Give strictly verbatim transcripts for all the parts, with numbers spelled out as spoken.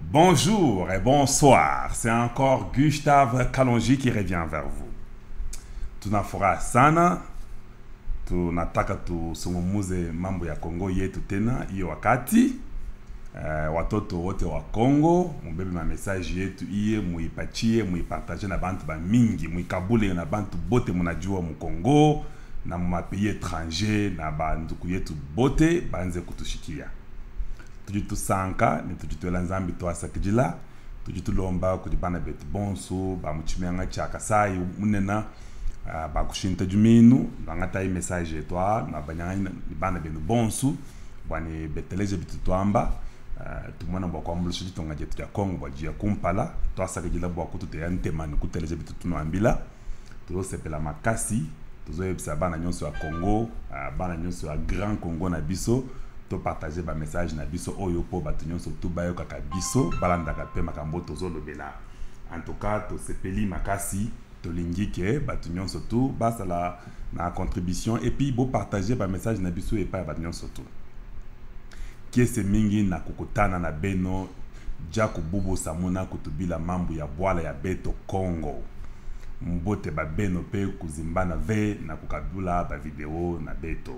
Bonjour et bonsoir, c'est encore Gustave Kalonji qui revient vers vous. Tunafuraha sana, tunataka tusungumuze mambo ya Kongo yetu tena hiyo wakati. Uh, watoto wote wa Kongo, mubebe ma message yetu iye, muipachie, muipartage na bantu ba mingi, muikabule na bantu bote munajua mu Kongo, na mu pays étranger, na banduku yetu bote, banze kutushikia. Tujitu sanka, ni tujitu lanzambi tuwa sakijila, tujitu lomba kujibana betu bonsu, ba muchimianga chaka sai, unena, uh, ba kushinta juminu, langata yi message etwa, na banyanga bana benu bonsu, bwani beteleje bitu tuamba, Uh, tumwana mwa kwa mbulushiji tonga jetu ya Kongo bwajia kumpala tuasa kejila bwa kutu te antemani kuteleje bitu tunuambila tuzo sepela makasi tuzo yebisa bana nyonso ya Kongo uh, bana nyonso ya Grand Congo na biso to partager ba message na biso oyo po batu nyonso tu bayo kaka biso balanda ka pe makambo tozo lobela en tout cas to sepeli makasi to lingike batu nyonso tu basa la na contribution et puis bo partager ba message na biso et pas batu nyonso tu kiese mingi na kukutana na beno jako bubu samuna kutubila mambu ya bwala ya beto Kongo mbote ba beno pe kuzimbana ve na kukabula ba video na beto.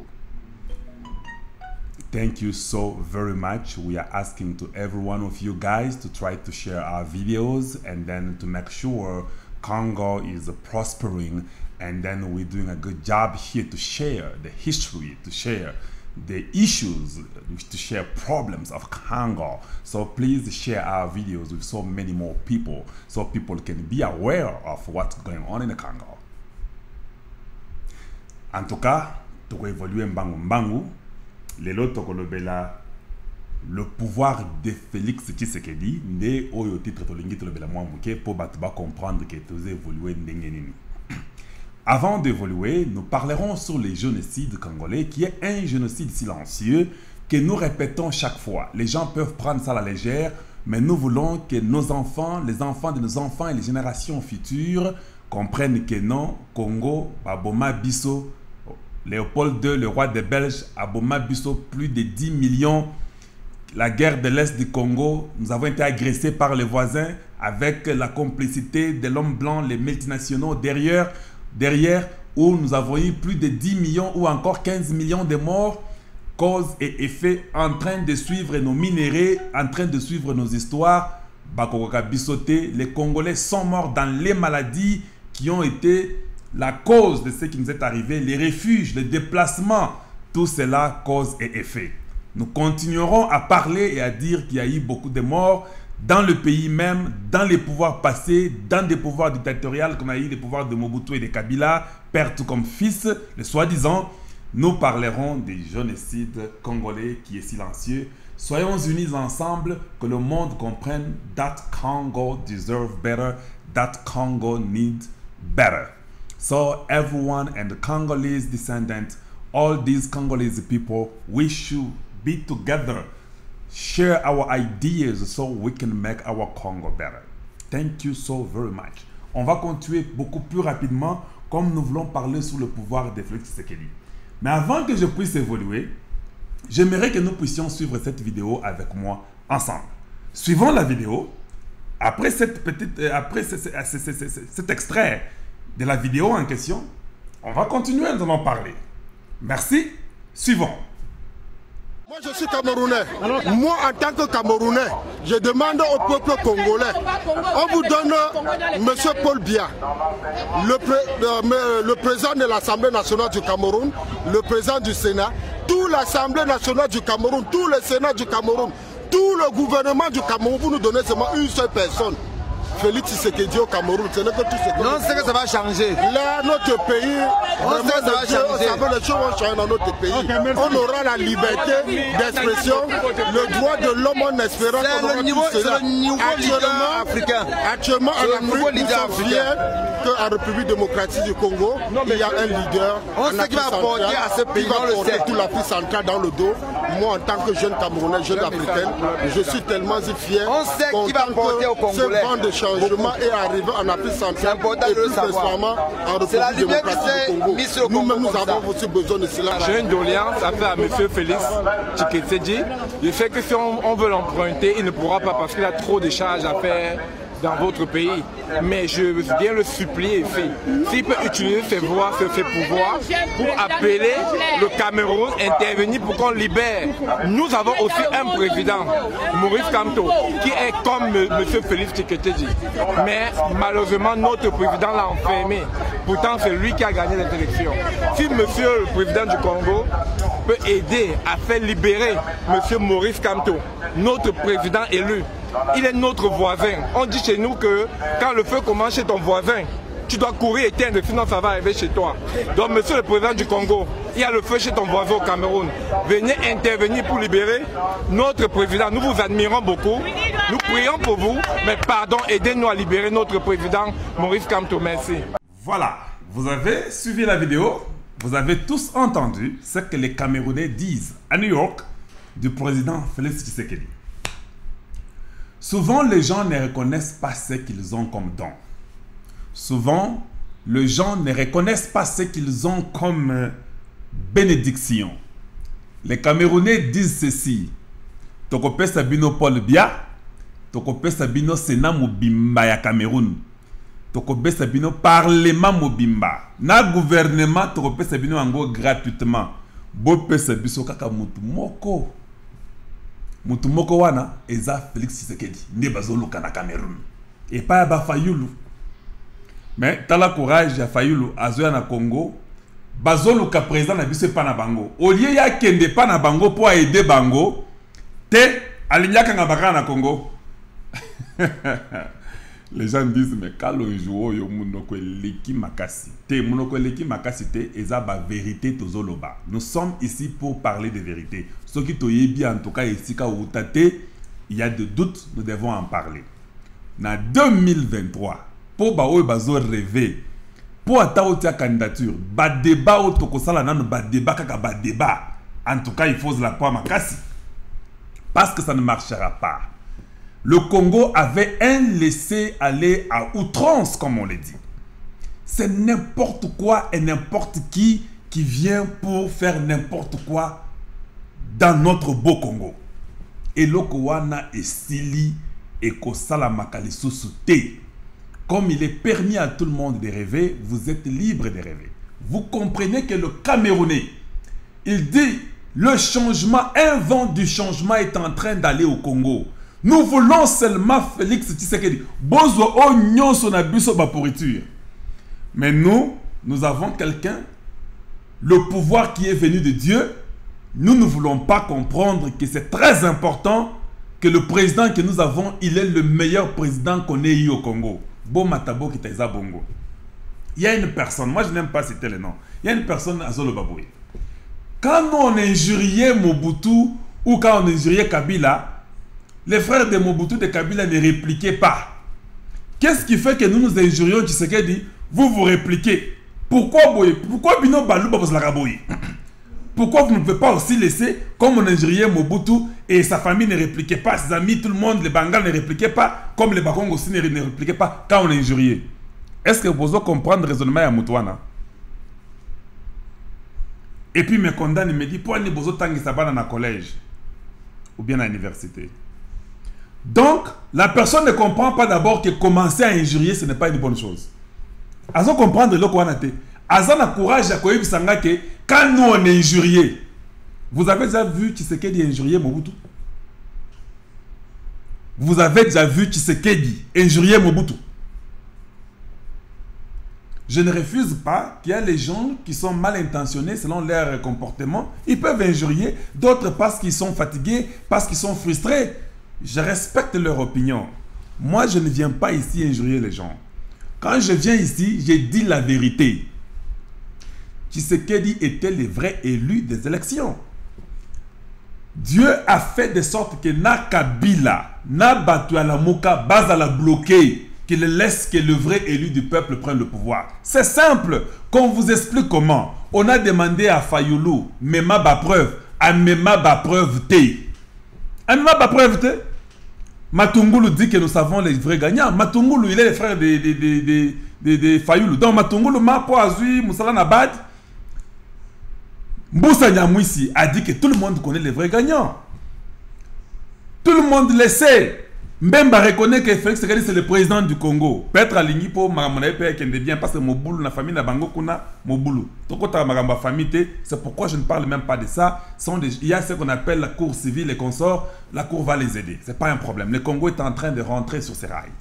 Thank you so very much. We are asking to every one of you guys to try to share our videos and then to make sure Congo is prospering, and then we're doing a good job here to share the history, to share the issues, to share problems of Congo. So please share our videos with so many more people so people can be aware of what's going on in the Congo. En tout cas, toko évoluer mbangu mbangu, lelo toko lobela le pouvoir de Félix Tshisekedi, nde oyo titre to lingi to lobela mwa muke po batu ba comprendre que toze évoluer ndenge nini. Avant d'évoluer, nous parlerons sur le génocide congolais, qui est un génocide silencieux que nous répétons chaque fois. Les gens peuvent prendre ça à la légère, mais nous voulons que nos enfants, les enfants de nos enfants et les générations futures comprennent que non, Congo, Aboma Bisso, Léopold deux, le roi des Belges, Aboma Bisso, plus de dix millions. La guerre de l'Est du Congo, nous avons été agressés par les voisins avec la complicité de l'homme blanc, les multinationaux derrière. Derrière, où nous avons eu plus de dix millions ou encore quinze millions de morts, cause et effet en train de suivre nos minéraux, en train de suivre nos histoires. Bakokoka Bissoté, les Congolais sont morts dans les maladies qui ont été la cause de ce qui nous est arrivé, les refuges, les déplacements, tout cela cause et effet. Nous continuerons à parler et à dire qu'il y a eu beaucoup de morts dans le pays même, dans les pouvoirs passés, dans des pouvoirs dictatoriaux comme a eu les pouvoirs de Mobutu et de Kabila, père tout comme fils, le soi-disant. Nous parlerons du génocide congolais qui est silencieux. Soyons unis ensemble, que le monde comprenne that Congo deserves better, that Congo needs better. So everyone and the Congolese descendants, all these Congolese people, we should be together. Share our ideas so we can make our Congo better. Thank you so very much. On va continuer beaucoup plus rapidement comme nous voulons parler sur le pouvoir de Félix Tshisekedi. Mais avant que je puisse évoluer, j'aimerais que nous puissions suivre cette vidéo avec moi ensemble. Suivons la vidéo. Après, cette petite, après ce, ce, ce, ce, ce, cet extrait de la vidéo en question, on va continuer, nous allons parler. Merci. Suivons. Moi je suis Camerounais. Moi en tant que Camerounais, je demande au peuple congolais, on vous donne M. Paul Biya, le, pré, le, le président de l'Assemblée nationale du Cameroun, le président du Sénat, toute l'Assemblée nationale du Cameroun, tout le Sénat du Cameroun, tout le gouvernement du Cameroun, vous nous donnez seulement une seule personne. Félix Tshisekedi au Cameroun, ce n'est que tout ce que... Non, c'est que ça va changer. Là, notre pays, on sait que ça va changer. Les choses vont changer dans notre pays. Okay, on aura la liberté d'expression, le droit de l'homme en espérant qu'on aura niveau, tout cela. Le niveau actuellement, africain. Actuellement, en Afrique, nous sommes fiers qu'en République démocratique du Congo, non, il y a un leader on sait qui va apporter à ce pays, qui va porter toute l'Afrique centrale dans le dos. Moi, en tant que jeune Camerounais, jeune africain, je suis tellement fier. On sait qui va apporter au Congolais. Changement est arrivé en Afrique centrale et plus récemment en République démocratique du Congo. Nous-mêmes, nous avons aussi besoin de cela. J'ai une doléance à faire à M. Félix Tshisekedi Je sais que si on, on veut l'emprunter, il ne pourra pas parce qu'il a trop de charges à faire dans votre pays. Mais je viens le supplier ici. S'il peut utiliser ses voix, ses pouvoirs pour appeler le Cameroun, intervenir pour qu'on libère. Nous avons aussi un président, Maurice Kamto, qui est comme M. Félix Tshisekedi. Mais malheureusement, notre président l'a enfermé. Pourtant, c'est lui qui a gagné les élections. Si M. le président du Congo peut aider à faire libérer M. Maurice Kamto, notre président élu, il est notre voisin. On dit chez nous que quand le feu commence chez ton voisin, tu dois courir éteindre, sinon ça va arriver chez toi. Donc, monsieur le président du Congo, il y a le feu chez ton voisin au Cameroun. Venez intervenir pour libérer notre président. Nous vous admirons beaucoup. Nous prions pour vous, mais pardon, aidez-nous à libérer notre président Maurice Kamto. Merci. Voilà, vous avez suivi la vidéo. Vous avez tous entendu ce que les Camerounais disent à New York du président Félix Tshisekedi. Souvent, les gens ne reconnaissent pas ce qu'ils ont comme don. Souvent, les gens ne reconnaissent pas ce qu'ils ont comme euh, bénédiction. Les Camerounais disent ceci. Tokope Sabino Paul Bia, Tokope Sabino Sénat Mobimba ya Cameroun, Tokope Sabino Parlement Mobimba. Na gouvernement Tokope Sabino Ango gratuitement. Bope Sabiso Kaka Mutu Moko. Mutu Moko wana eza Félix Tshisekedi. Ne bazoluka na Cameroun. Et pas ba Fayulu. Mais t'as la courage ya Fayulu azoya na Congo. Bazoluka président na biso pa na bango. Au lieu ya kende pa na bango pour aider bango, te alinyaka nga baka na Congo. Les gens disent mais kalo joue yo munoko leki makasi. Te munoko leki makasi te eza ba vérité tozoloba. Nous sommes ici pour parler de vérité. Ce qui toyebi en tout cas ici ka utate, il y a des doutes, nous devons en parler. Na deux mille vingt-trois, pour ba oyo bazo rêver, pour atauti ya candidature, ba débat o tokosala nanu ba débat kaka ba débat. En tout cas, il faut la poire makasi. Parce que ça ne marchera pas. Le Congo avait un laisser-aller à outrance, comme on le dit. C'est n'importe quoi et n'importe qui qui vient pour faire n'importe quoi dans notre beau Congo. Et l'Okowana est Sili et Kosala Makaliso Souté. Comme il est permis à tout le monde de rêver, vous êtes libre de rêver. Vous comprenez que le Camerounais, il dit le changement, un vent du changement est en train d'aller au Congo. Nous voulons seulement Félix Tshisekedi. Bozo o nyonso na biso ba pourriture. Mais nous, nous avons quelqu'un, le pouvoir qui est venu de Dieu. Nous ne voulons pas comprendre que c'est très important que le président que nous avons, il est le meilleur président qu'on ait eu au Congo. Bon Matabo Kitaiza Bongo. Il y a une personne, moi je n'aime pas citer le nom. Il y a une personne à Zolo Baboui. Quand nous on injuriait Mobutu ou quand on injuriait Kabila, les frères de Mobutu de Kabila ne répliquaient pas. Qu'est-ce qui fait que nous nous injurions Tshisekedi? Vous vous répliquez. Pourquoi Boye? Pourquoi Bino Balou Babosla Boye? Pourquoi vous ne pouvez pas aussi laisser, comme on injuriait Mobutu et sa famille ne répliquait pas, ses amis, tout le monde, les Bangals ne répliquaient pas, comme les Bakong aussi ne répliquaient pas quand on injuriait? Est-ce que vous pouvez comprendre le raisonnement à Moutouana? Et puis me condamne, il me dit, pourquoi vous avez tangi sabana na collège ou bien à l'université? Donc, la personne ne comprend pas d'abord que commencer à injurier, ce n'est pas une bonne chose. Azo comprendre le quoi naté. Azo na courage à koyebi sanga que quand nous on est injurié, vous avez déjà vu Tshisekedi injurier Mobutu? Vous avez déjà vu Tshisekedi injurier Mobutu? Je ne refuse pas qu'il y a les gens qui sont mal intentionnés selon leur comportement. Ils peuvent injurier, d'autres parce qu'ils sont fatigués, parce qu'ils sont frustrés. Je respecte leur opinion. Moi, je ne viens pas ici injurier les gens. Quand je viens ici, j'ai dit la vérité. Tshisekedi était le vrai élu des élections. Dieu a fait de sorte que na Kabila, na Batu Alamuka, Bazala bloqué, qu'il laisse que le vrai élu du peuple prenne le pouvoir. C'est simple. Qu'on vous explique comment. On a demandé à Fayulu, Mema ba preuve, à Mema ba preuve T. À Mema ba preuve T. Matungulu dit que nous savons les vrais gagnants. Matungulu, il est le frère de, de, de, de, de, de Fayulu. Donc Matungulu, Mapo Azui, Moussala Nabad, Mboussa Nyamouissi a dit que tout le monde connaît les vrais gagnants. Tout le monde le sait. Mbemba reconnaît que Félix Tshisekedi c'est le président du Congo. Peut-être à l'Ingi pour Maramona Père qui est bien parce que Moboulou, la famille na Bango Kuna, Moboulou. Donc quand Maramba famille, c'est pourquoi je ne parle même pas de ça. Il y a ce qu'on appelle la cour civile et consorts. La cour va les aider. C'est pas un problème. Le Congo est en train de rentrer sur ses rails.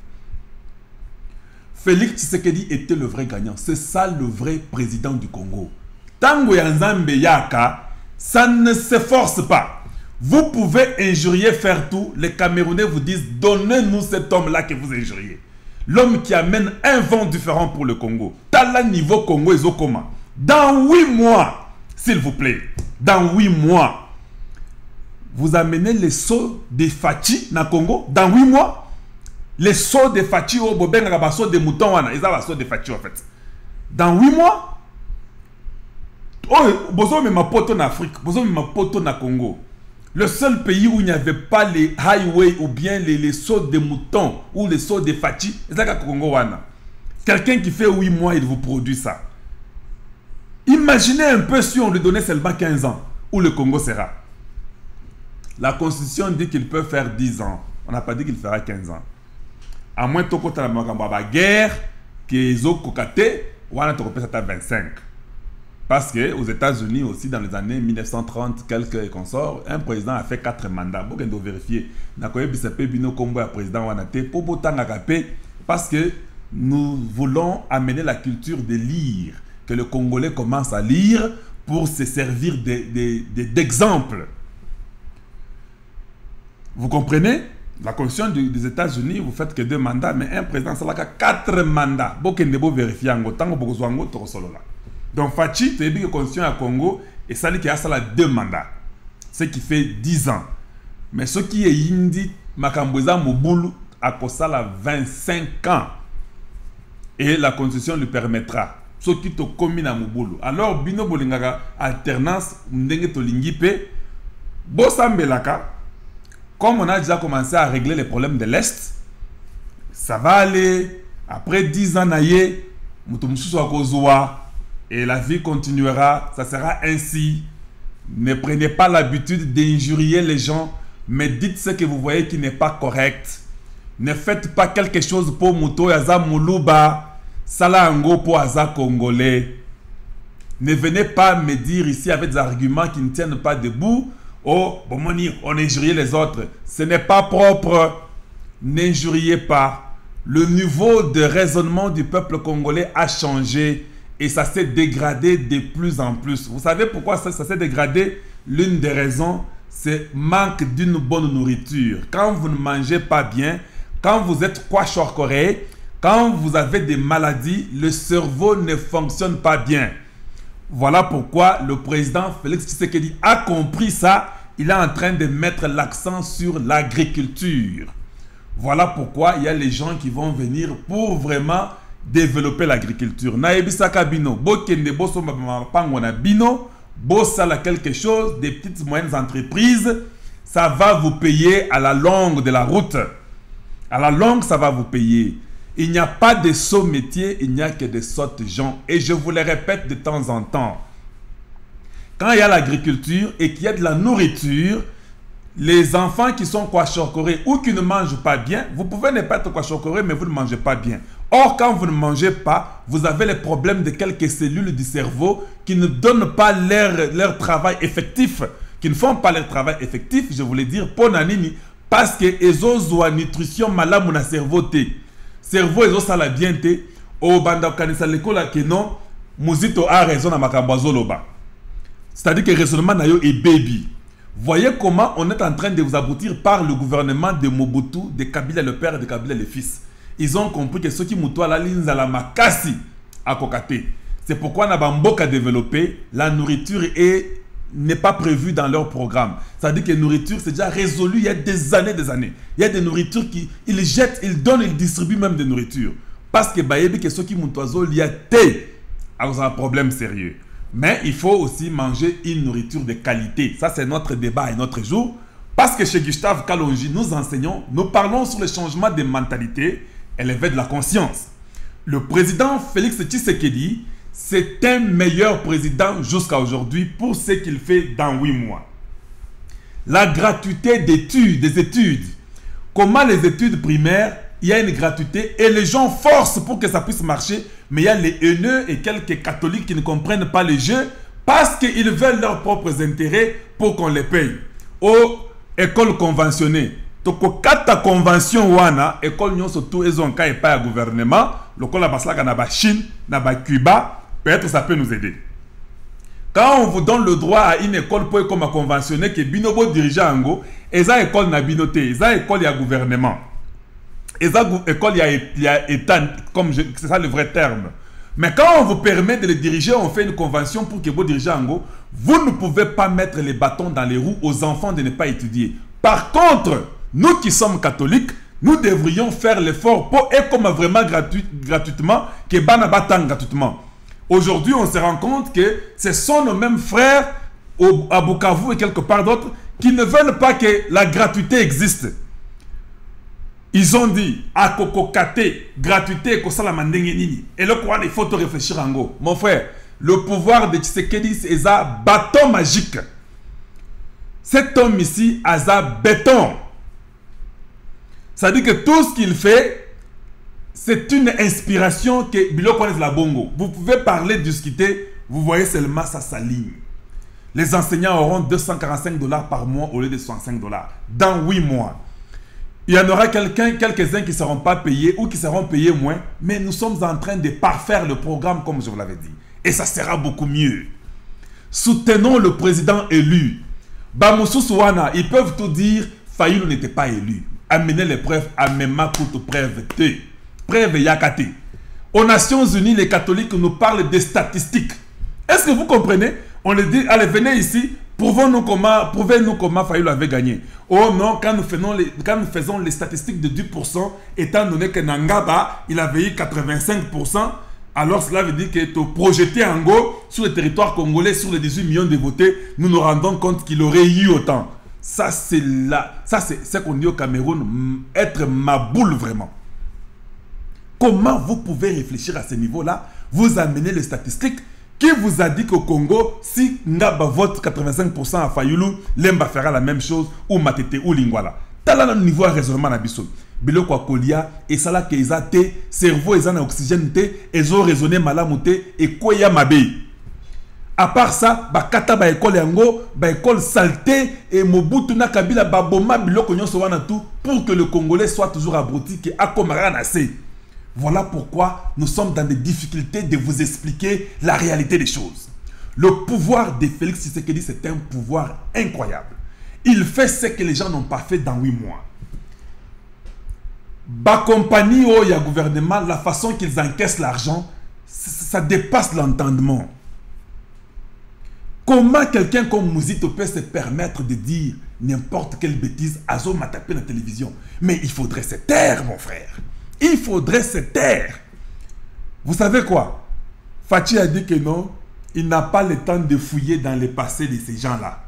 Félix Tshisekedi était le vrai gagnant. C'est ça le vrai président du Congo. Tango Yanzambe Yaka, ça ne s'efforce pas. Vous pouvez injurier, faire tout. Les Camerounais vous disent, donnez-nous cet homme-là que vous injuriez. L'homme qui amène un vent différent pour le Congo. Tala niveau Congo et Zokoma. Dans huit mois, s'il vous plaît, dans huit mois, vous amenez les sauts des Fachi dans le Congo. Dans huit mois, les sauts des Fachi au Bobeng, les sauts des moutons, ils ont les sauts des Fachi en fait. Dans huit mois, oh, vous avez ma pote en Afrique, vous avez ma pote en Congo. Le seul pays où il n'y avait pas les highways ou bien les, les sauts de moutons ou les sauts de Fachi, c'est ça le Congo. Quelqu'un qui fait huit mois, il vous produit ça. Imaginez un peu si on lui donnait seulement quinze ans, où le Congo sera. La Constitution dit qu'il peut faire dix ans. On n'a pas dit qu'il fera quinze ans. À moins que tu aies la guerre, que les autres kokate, on a vingt-cinq. Parce qu'aux États-Unis aussi, dans les années mille neuf cent trente, quelques consorts, un président a fait quatre mandats. Vous devez vérifier. Parce que nous voulons amener la culture de lire, que le Congolais commence à lire pour se servir d'exemple. Vous comprenez? La Constitution des États-Unis, vous faites que deux mandats, mais un président, ça a quatre mandats. Vous devez vérifier. Donc, Fachi, tu as dit que la Constitution à Congo, et ça dit qu'il y a deux mandats. Ce qui fait dix ans. Mais ce qui est indi, Makambouza Moboulou, a la vingt-cinq ans. Et la Constitution lui permettra. Ce qui te commune à Moboulou. Alors, Bino Bolingaga, alternance, Mdenge Tolingipe, Bossambelaka, comme on a déjà commencé à régler les problèmes de l'Est, ça va aller. Après dix ans, naïe, Moutoumsou Akozoua. Et la vie continuera, ça sera ainsi. Ne prenez pas l'habitude d'injurier les gens, mais dites ce que vous voyez qui n'est pas correct. Ne faites pas quelque chose pour Mouto Yaza Moulouba, Salango pour Aza Congolais. Ne venez pas me dire ici avec des arguments qui ne tiennent pas debout. Oh, bon, on injurie les autres. Ce n'est pas propre. N'injuriez pas. Le niveau de raisonnement du peuple congolais a changé. Et ça s'est dégradé de plus en plus. Vous savez pourquoi ça, ça s'est dégradé? L'une des raisons, c'est manque d'une bonne nourriture. Quand vous ne mangez pas bien, quand vous êtes kwashorkoré, quand vous avez des maladies, le cerveau ne fonctionne pas bien. Voilà pourquoi le président Félix Tshisekedi a compris ça. Il est en train de mettre l'accent sur l'agriculture. Voilà pourquoi il y a les gens qui vont venir pour vraiment développer l'agriculture. Naebisaka bino, bokende boso mapangona bino, bosala quelque chose, des petites moyennes entreprises, ça va vous payer à la longue de la route. À la longue, ça va vous payer. Il n'y a pas de sots métiers, il n'y a que de sottes gens. Et je vous le répète de temps en temps. Quand il y a l'agriculture et qu'il y a de la nourriture, les enfants qui sont kwashorkorés ou qui ne mangent pas bien, vous pouvez ne pas être kwashorkoré, mais vous ne mangez pas bien. Or, quand vous ne mangez pas, vous avez les problèmes de quelques cellules du cerveau qui ne donnent pas leur, leur travail effectif, qui ne font pas leur travail effectif, je voulais dire, pour nanini, parce que ils ont une nutrition malade dans le cerveau. Le cerveau, ils ont ça la bien, au banda kanisa l'école que non, Mouzito a raison à Makambazoloba. C'est-à-dire que le raisonnement est baby. Voyez comment on est en train de vous aboutir par le gouvernement de Mobutu, de Kabila le père et de Kabila le fils. Ils ont compris que ceux qui moutoient la ligne à la makasi à Kokate. C'est pourquoi Nabamboka a développé, la nourriture n'est pas prévue dans leur programme. C'est-à-dire que la nourriture, c'est déjà résolu il y a des années, des années. Il y a des nourritures qui, ils jettent, ils donnent, ils distribuent même des nourritures. Parce que Bayebi, que ceux qui moutoient, il y a thé, alors un problème sérieux. Mais il faut aussi manger une nourriture de qualité. Ça, c'est notre débat et notre jour. Parce que chez Gustave Kalonji, nous enseignons, nous parlons sur le changement des mentalités et l'éveil de la conscience. Le président Félix Tshisekedi, c'est un meilleur président jusqu'à aujourd'hui pour ce qu'il fait dans huit mois. La gratuité d'études, des études. Comment les études primaires, il y a une gratuité et les gens forcent pour que ça puisse marcher, mais il y a les haineux et quelques catholiques qui ne comprennent pas le jeu parce qu'ils veulent leurs propres intérêts pour qu'on les paye. Aux écoles conventionnées, toko kata convention wana, école nyon surtout ils ont qu'à pas gouvernement, l'école la na ba Chine, na ba Cuba, peut-être ça peut nous aider. Quand on vous donne le droit à une école pour comme conventionné que binobo dirigeant ango, et ça école na binoté, et ça école y a gouvernement. Et ça école y a, y a état, comme c'est ça le vrai terme. Mais quand on vous permet de les diriger, on fait une convention pour que vous dirigez en go, vous ne pouvez pas mettre les bâtons dans les roues aux enfants de ne pas étudier. Par contre, nous qui sommes catholiques, nous devrions faire l'effort pour, et comme vraiment gratuit, gratuitement, que bana batang gratuitement. Aujourd'hui, on se rend compte que ce sont nos mêmes frères au, à Bukavu et quelque part d'autres qui ne veulent pas que la gratuité existe. Ils ont dit, à Kokokate, gratuité, et le Coran, il faut te réfléchir en go. Mon frère, le pouvoir de Tshisekedi, c'est un bâton magique. Cet homme ici a un béton. Ça dit que tout ce qu'il fait, c'est une inspiration que Bilo connaît la bongo. Vous pouvez parler, discuter, vous voyez seulement ça s'aligne. Les enseignants auront deux cent quarante-cinq dollars par mois au lieu de soixante-cinq dollars dans huit mois. Il y en aura quelqu'un, quelques-uns qui ne seront pas payés ou qui seront payés moins, mais nous sommes en train de parfaire le programme comme je vous l'avais dit. Et ça sera beaucoup mieux. Soutenons le président élu. Bamoussou Souana, ils peuvent tout dire, Fayulu n'était pas élu. Amenez les preuves, Amema Koutou preuve T. Preuve Yakate. Aux Nations Unies, les catholiques nous parlent des statistiques. Est-ce que vous comprenez? On les dit, allez, venez ici. Prouvez-nous comment, prouvez-nous comment Fayulu avait gagné. Oh non, quand nous, faisons les, quand nous faisons les statistiques de dix pour cent, étant donné que Nangaba, il avait eu quatre-vingt-cinq pour cent, alors cela veut dire que tu projeté en go sur le territoire congolais, sur les dix-huit millions de votés, nous nous rendons compte qu'il aurait eu autant. Ça, c'est là, ça c'est ce qu'on dit au Cameroun, être maboule vraiment. Comment vous pouvez réfléchir à ce niveau-là? Vous amenez les statistiques. Qui vous a dit qu'au Congo, si Ngaba vote quatre-vingt-cinq pour cent à Fayulu, Lemba fera la même chose, ou Matete ou Lingwala. T'as là le niveau de raisonnement Nabiso. Bilo kwa kolia, et ça là que ils ont té, cerveau ils ont oxygène té, ils ont raisonné malamouté, et quoi ya mabé. À part ça, ba kata ba école yango, ba école saleté, et Mobutu na Kabila ba boma bilo konyon sowana tout, pour que le Congolais soit toujours abruti, que akomara nassé. Voilà pourquoi nous sommes dans des difficultés de vous expliquer la réalité des choses. Le pouvoir de Félix Tshisekedi, c'est un pouvoir incroyable. Il fait ce que les gens n'ont pas fait dans huit mois. Ba compagnie ou ya gouvernement, la façon qu'ils encaissent l'argent, ça dépasse l'entendement. Comment quelqu'un comme Mouzito peut se permettre de dire n'importe quelle bêtise à Zo m'a tapé la télévision? Mais il faudrait se taire, mon frère. Il faudrait se taire. Vous savez quoi? Fachi a dit que non, il n'a pas le temps de fouiller dans le passé de ces gens-là.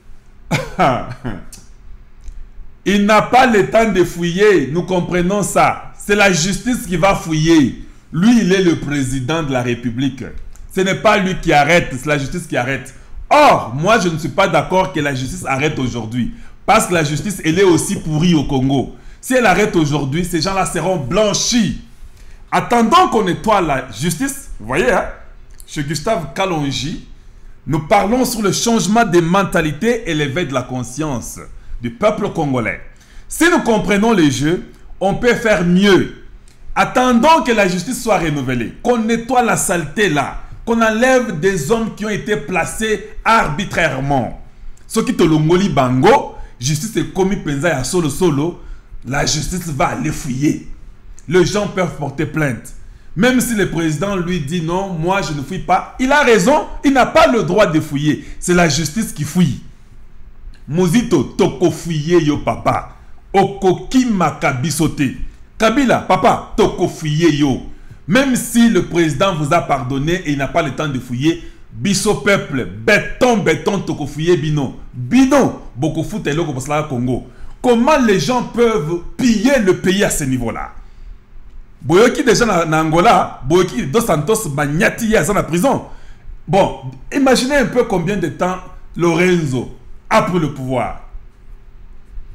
Il n'a pas le temps de fouiller, nous comprenons ça. C'est la justice qui va fouiller. Lui, il est le président de la République. Ce n'est pas lui qui arrête, c'est la justice qui arrête. Or, moi, je ne suis pas d'accord que la justice arrête aujourd'hui. Parce que la justice, elle est aussi pourrie au Congo. Si elle arrête aujourd'hui, ces gens-là seront blanchis. Attendons qu'on nettoie la justice. Vous voyez, hein? Chez Gustave Kalonji, nous parlons sur le changement des mentalités et l'éveil de la conscience du peuple congolais. Si nous comprenons les jeux, on peut faire mieux. Attendons que la justice soit renouvelée, qu'on nettoie la saleté là, qu'on enlève des hommes qui ont été placés arbitrairement. Ce qui te l'ongoli bango, justice est commis penza ya solo solo. La justice va aller fouiller. Les gens peuvent porter plainte. Même si le président lui dit non, moi je ne fouille pas. Il a raison, il n'a pas le droit de fouiller. C'est la justice qui fouille. Mozito, toko fouiller yo papa. Okoki makabisote. Kabila, papa, toko fouiller yo. Même si le président vous a pardonné et il n'a pas le temps de fouiller, biso peuple, béton, béton, toko fouiller bino. Bino, beaucoup fout et loko pour Congo. Comment les gens peuvent piller le pays à ce niveau-là? Boyoki déjà en Angola, Boyoki Dos Santos Bagnati à la prison. Bon, imaginez un peu combien de temps Lorenzo a pris le pouvoir.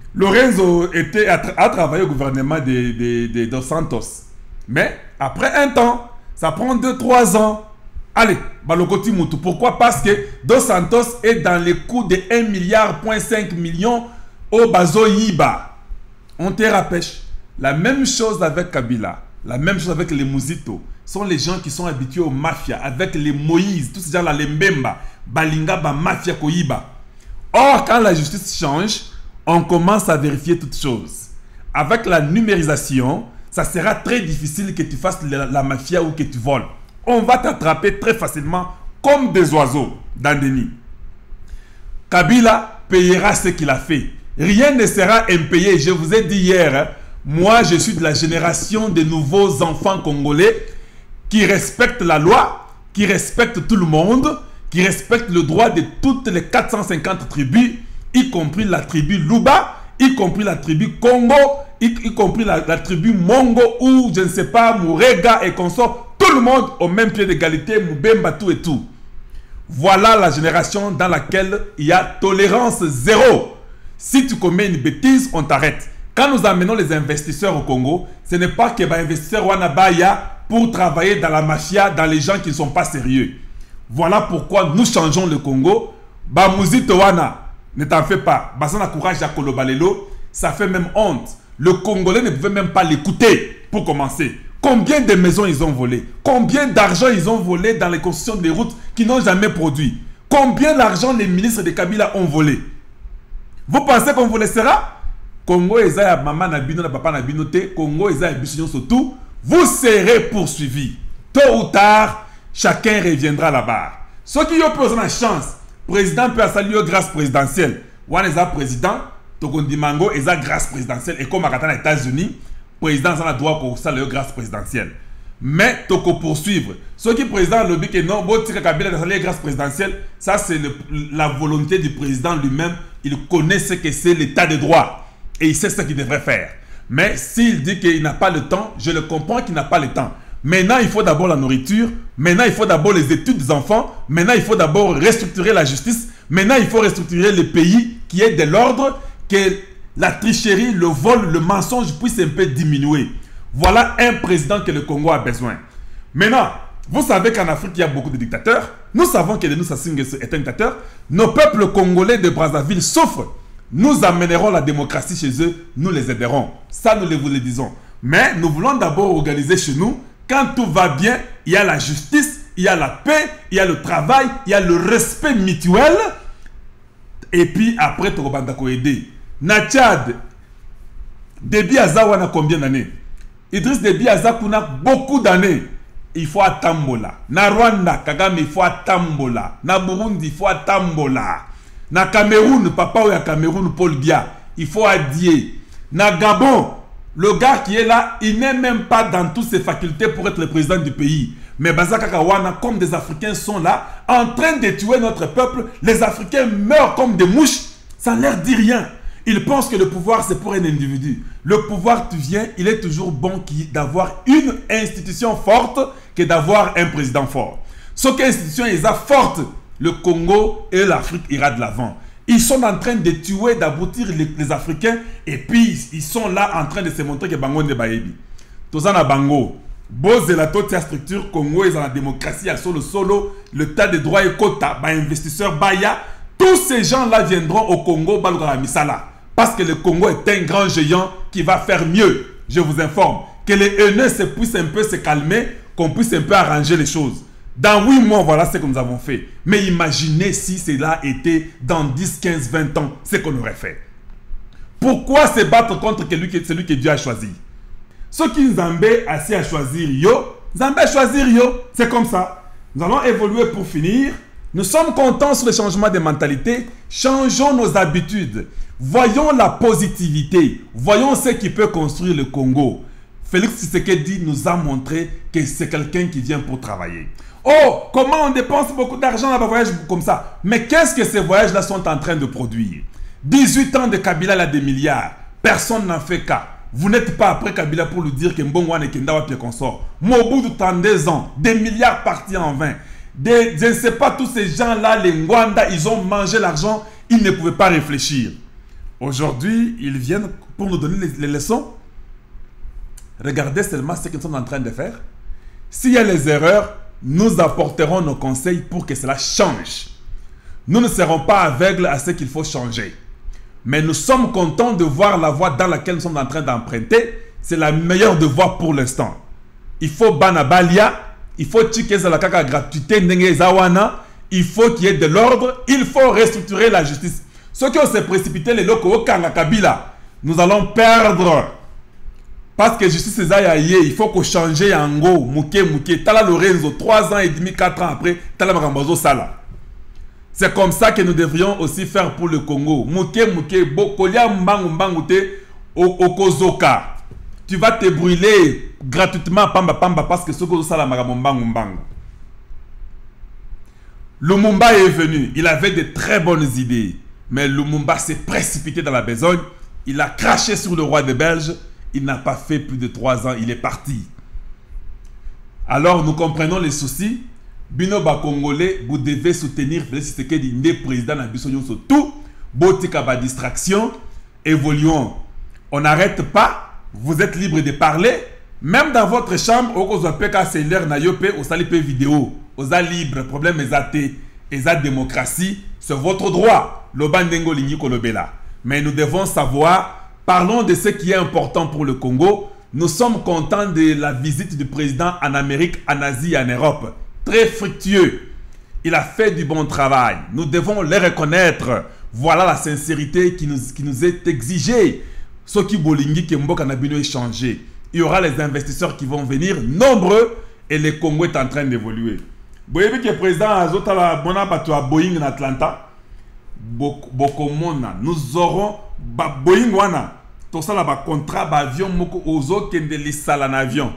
Lorenzo était, a, a travaillé au gouvernement de, de, de Dos Santos. Mais après un temps, ça prend deux trois ans. Allez, Balokoti Moutou. Pourquoi? Parce que Dos Santos est dans les coûts de un milliard cinq millions au Bazo Yiba. On te rappelle. La même chose avec Kabila. La même chose avec les Mouzito. Ce sont les gens qui sont habitués aux mafias. Avec les Moïse, tous ces gens-là, les Mbemba, Balinga, ba mafia Koyiba. Or, quand la justice change, on commence à vérifier toutes choses. Avec la numérisation, ça sera très difficile que tu fasses la, la mafia ou que tu voles. On va t'attraper très facilement comme des oiseaux dans des nids. Kabila payera ce qu'il a fait. Rien ne sera impayé. Je vous ai dit hier, hein, moi je suis de la génération des nouveaux enfants congolais qui respectent la loi, qui respectent tout le monde, qui respectent le droit de toutes les quatre cent cinquante tribus, y compris la tribu Luba, y compris la tribu Congo, y, y compris la, la tribu Mongo ou je ne sais pas, Mourega et consorts. Tout le monde au même pied d'égalité, Moubemba, tout et tout. Voilà la génération dans laquelle il y a tolérance zéro. Si tu commets une bêtise, on t'arrête. Quand nous amenons les investisseurs au Congo, ce n'est pas que les investisseurs Wanabaya pour travailler dans la mafia, dans les gens qui ne sont pas sérieux. Voilà pourquoi nous changeons le Congo. Bamuzito Wana, ne t'en fais pas. Basana courage à Kolobalelo, ça fait même honte. Le Congolais ne pouvait même pas l'écouter pour commencer. Combien de maisons ils ont volé? Combien d'argent ils ont volé dans les constructions des routes qui n'ont jamais produit? Combien d'argent les ministres de Kabila ont volé? Vous pensez qu'on vous laissera? Congo Eza maman Nabino, papa Nabino te, Congo Eza Bissignon surtout, vous serez poursuivis. Tôt ou tard, chacun reviendra là-bas. Ceux qui ont posé la chance, président peut saluer grâce présidentielle. Wan Eza président, Tokondi Mango Eza grâce présidentielle. Et comme à aux États-Unis, président a le droit pour saluer grâce présidentielle. Mais Toko poursuivre. Ceux qui président le but que non, bon tika Kabila a salué grâce présidentielle, ça c'est la volonté du président lui-même. Il connaît ce que c'est l'état de droit. Et il sait ce qu'il devrait faire. Mais s'il dit qu'il n'a pas le temps, je le comprends qu'il n'a pas le temps. Maintenant, il faut d'abord la nourriture. Maintenant, il faut d'abord les études des enfants. Maintenant, il faut d'abord restructurer la justice. Maintenant, il faut restructurer le pays qui est de l'ordre, que la tricherie, le vol, le mensonge puisse un peu diminuer. Voilà un président que le Congo a besoin. Maintenant, vous savez qu'en Afrique, il y a beaucoup de dictateurs. Nous savons que Denis Sassou Nguesso est un dictateur. Nos peuples congolais de Brazzaville souffrent. Nous amènerons la démocratie chez eux, nous les aiderons. Ça, nous vous le disons. Mais nous voulons d'abord organiser chez nous. Quand tout va bien, il y a la justice, il y a la paix, il y a le travail, il y a le respect mutuel. Et puis après, tu vas aider. Na Tchad, Déby Azawa a combien d'années? Idriss Déby Azawa a beaucoup d'années. Il faut attendre. Na Rwanda, Kagame, il faut attendre. Na Burundi, il faut attendre. Na Cameroun, papa ou ya Cameroun, Paul Biya, il faut adier. Na Gabon, le gars qui est là, il n'est même pas dans toutes ses facultés pour être le président du pays. Mais Bazaka Kawana, comme des Africains sont là, en train de tuer notre peuple, les Africains meurent comme des mouches, ça ne leur dit rien. Ils pensent que le pouvoir c'est pour un individu. Le pouvoir, tu viens, il est toujours bon d'avoir une institution forte que d'avoir un président fort. Ce qu'institution est forte, le Congo et l'Afrique ira de l'avant. Ils sont en train de tuer, d'aboutir les, les Africains et puis ils sont là en train de se montrer que Bango ne bayebi. Tout ça na Bango. Boze la toute structure Congo est dans la démocratie, à solo solo, le tas de droits et quotas, bah investisseurs Baya, tous ces gens-là viendront au Congo, Balugara Misala. Parce que le Congo est un grand géant qui va faire mieux. Je vous informe que les haineux se puissent un peu se calmer, qu'on puisse un peu arranger les choses. Dans huit mois, voilà ce que nous avons fait. Mais imaginez si cela était dans dix, quinze, vingt ans, ce qu'on aurait fait. Pourquoi se battre contre celui que, celui que Dieu a choisi? Ceux qui Nzambé a assez à choisir, yo, Nzambé a choisi yo, c'est comme ça. Nous allons évoluer pour finir. Nous sommes contents sur le changement de mentalité. Changeons nos habitudes. Voyons la positivité. Voyons ce qui peut construire le Congo. Félix Tshisekedi nous a montré que c'est quelqu'un qui vient pour travailler. Oh, comment on dépense beaucoup d'argent dans un voyage comme ça? Mais qu'est-ce que ces voyages-là sont en train de produire? dix-huit ans de Kabila, là, des milliards. Personne n'en fait cas. Vous n'êtes pas après Kabila pour lui dire que Mbongwane et Kendawa Pierre consort. Mobutu, trente-deux ans. Des milliards partis en vain. Des, je ne sais pas, tous ces gens-là, les Ngwanda, ils ont mangé l'argent. Ils ne pouvaient pas réfléchir. Aujourd'hui, ils viennent pour nous donner les, les leçons. Regardez seulement ce que nous sommes en train de faire. S'il y a les erreurs, nous apporterons nos conseils pour que cela change. Nous ne serons pas aveugles à ce qu'il faut changer. Mais nous sommes contents de voir la voie dans laquelle nous sommes en train d'emprunter. C'est la meilleure de voie pour l'instant. Il faut banabalia, il faut tchikeza la kaka gratuité, il faut qu'il y ait de l'ordre, il faut restructurer la justice. Ceux qui ont se précipité les locaux au Kanga Kabila, nous allons perdre. Parce que justice est aïe, il faut qu'on change Yango, Mouké, Mouké, Tala Lorenzo, trois ans et demi, quatre ans après, Tala Marambazo Sala. C'est comme ça que nous devrions aussi faire pour le Congo. Mouké, Mouké, Bokolia, Mbangu, Mbangute, Okozoka. Tu vas te brûler gratuitement, Pamba, Pamba, parce que ce que Sala Marambangu, Mbangu. Lumumba est venu, il avait de très bonnes idées. Mais Lumumba s'est précipité dans la besogne. Il a craché sur le roi des Belges. Il n'a pas fait plus de trois ans. Il est parti. Alors nous comprenons les soucis. Bino ba Congolais, vous devez soutenir Félix Tshisekedi, né président de la Bissonyon surtout. Botika ba distraction. Évoluons. On n'arrête pas. Vous êtes libre de parler. Même dans votre chambre, au cas où P K c'est l'air na yope, au salipe vidéo. Aux a libre. Problème est athée. Et la démocratie, c'est votre droit. Mais nous devons savoir, parlons de ce qui est important pour le Congo. Nous sommes contents de la visite du président en Amérique, en Asie et en Europe. Très fructueux. Il a fait du bon travail. Nous devons le reconnaître. Voilà la sincérité qui nous, qui nous est exigée. Ce qui bolingi qui est changé. Il y aura les investisseurs qui vont venir, nombreux, et le Congo est en train d'évoluer. Vous voyez que le président Azotala Bonabato à Boeing en Atlanta, Bokomona, nous aurons Boeing wana, tout ça là bas contrat d'avion moko ozo kende lisala en avion.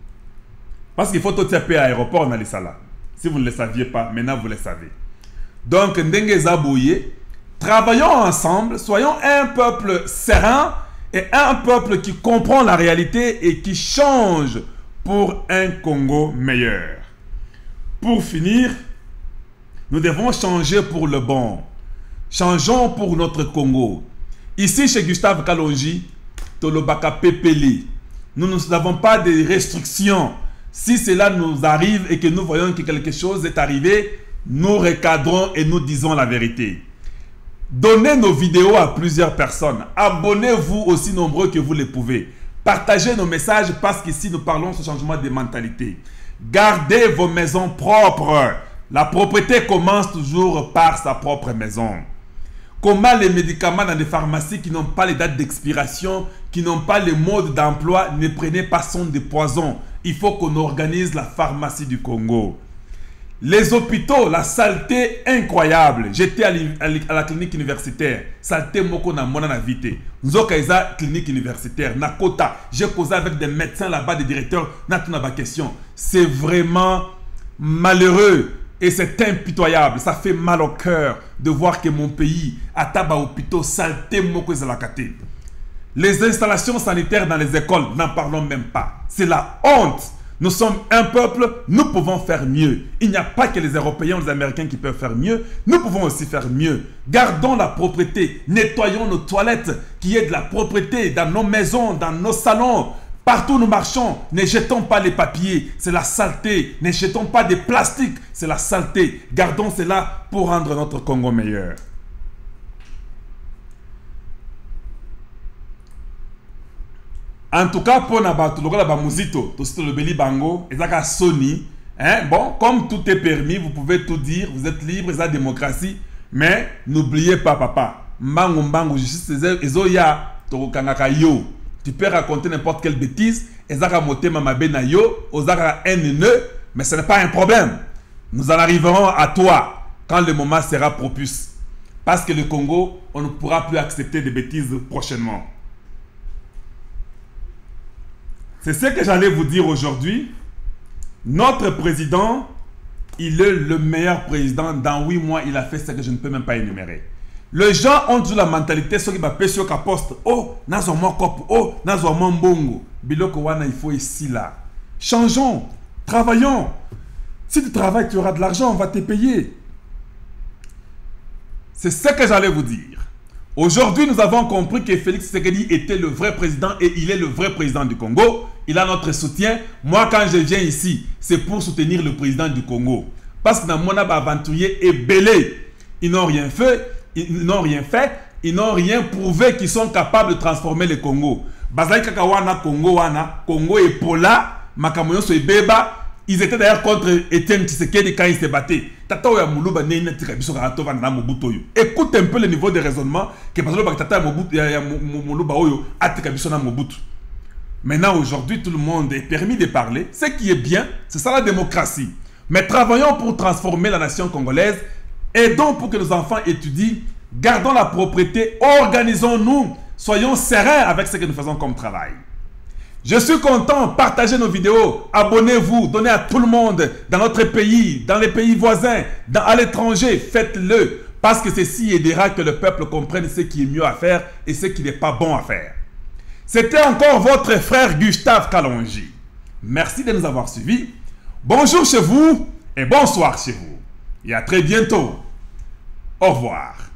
Parce qu'il faut tout taper à l'aéroport dans lisala. Si vous ne le saviez pas, maintenant vous le savez. Donc ndenge zabouye, travaillons ensemble, soyons un peuple serein et un peuple qui comprend la réalité et qui change pour un Congo meilleur. Pour finir, nous devons changer pour le bon. Changeons pour notre Congo. Ici, chez Gustave Kalonji, Tolobaka Pepeli, nous n'avons pas de restrictions. Si cela nous arrive et que nous voyons que quelque chose est arrivé, nous recadrons et nous disons la vérité. Donnez nos vidéos à plusieurs personnes. Abonnez-vous aussi nombreux que vous le pouvez. Partagez nos messages parce qu'ici, nous parlons de ce changement de mentalité. Gardez vos maisons propres. La propreté commence toujours par sa propre maison. Comment les médicaments dans les pharmacies qui n'ont pas les dates d'expiration, qui n'ont pas les modes d'emploi, ne prenez pas son de poison. Il faut qu'on organise la pharmacie du Congo. Les hôpitaux, la saleté incroyable. J'étais à, à la clinique universitaire. Saleté moko na mona na vite. Nzoka eza clinique universitaire. Nakota. J'ai causé avec des médecins là-bas, des directeurs. Natuna ba question. C'est vraiment malheureux et c'est impitoyable. Ça fait mal au cœur de voir que mon pays a taba hôpitaux saleté moko ezalakate. Les installations sanitaires dans les écoles, n'en parlons même pas. C'est la honte. Nous sommes un peuple, nous pouvons faire mieux. Il n'y a pas que les Européens ou les Américains qui peuvent faire mieux. Nous pouvons aussi faire mieux. Gardons la propreté. Nettoyons nos toilettes, qu'il y ait de la propreté dans nos maisons, dans nos salons. Partout où nous marchons, ne jetons pas les papiers. C'est la saleté. Ne jetons pas des plastiques. C'est la saleté. Gardons cela pour rendre notre Congo meilleur. En tout cas, pour Nabato, le Bamuzito, tout le Beli Bango, et ça Sony, hein, bon, comme tout est permis, vous pouvez tout dire, vous êtes libre, c'est la démocratie, mais n'oubliez pas, papa, Mbango Mbango, justice, Ezoya, Torokangaka yo, tu peux raconter n'importe quelle bêtise, Ezaka Motema Mabena yo, Ozaka N N, mais ce n'est pas un problème. Nous en arriverons à toi quand le moment sera propice. Parce que le Congo, on ne pourra plus accepter des bêtises prochainement. C'est ce que j'allais vous dire aujourd'hui. Notre président, il est le meilleur président. Dans huit mois, il a fait ce que je ne peux même pas énumérer. Les gens ont toujours la mentalité, ceux qui m'appellent sur la poste. Oh, nazo mon cop, oh, nazo mon bongo. Biloko wana, il faut ici là. Changeons, travaillons. Si tu travailles, tu auras de l'argent, on va te payer. C'est ce que j'allais vous dire. Aujourd'hui, nous avons compris que Félix Tshisekedi était le vrai président et il est le vrai président du Congo. Il a notre soutien. Moi, quand je viens ici, c'est pour soutenir le président du Congo. Parce que dans mon aventurier est belé. Ils n'ont rien fait. Ils n'ont rien fait. Ils n'ont rien prouvé qu'ils sont capables de transformer le Congo. Bazai Kakawana, Congo, Wana, Congo et Pola, Makamoyo Soebeba. Ils étaient d'ailleurs contre Etienne Tshisekedi quand ils se battaient. Écoute un peu le niveau de raisonnement que maintenant, aujourd'hui, tout le monde est permis de parler. Ce qui est bien, c'est ça la démocratie. Mais travaillons pour transformer la nation congolaise. Aidons pour que nos enfants étudient. Gardons la propriété. Organisons-nous. Soyons sereins avec ce que nous faisons comme travail. Je suis content, partagez nos vidéos, abonnez-vous, donnez à tout le monde dans notre pays, dans les pays voisins, dans, à l'étranger, faites-le. Parce que ceci aidera que le peuple comprenne ce qui est mieux à faire et ce qui n'est pas bon à faire. C'était encore votre frère Gustave Kalonji. Merci de nous avoir suivis. Bonjour chez vous et bonsoir chez vous. Et à très bientôt. Au revoir.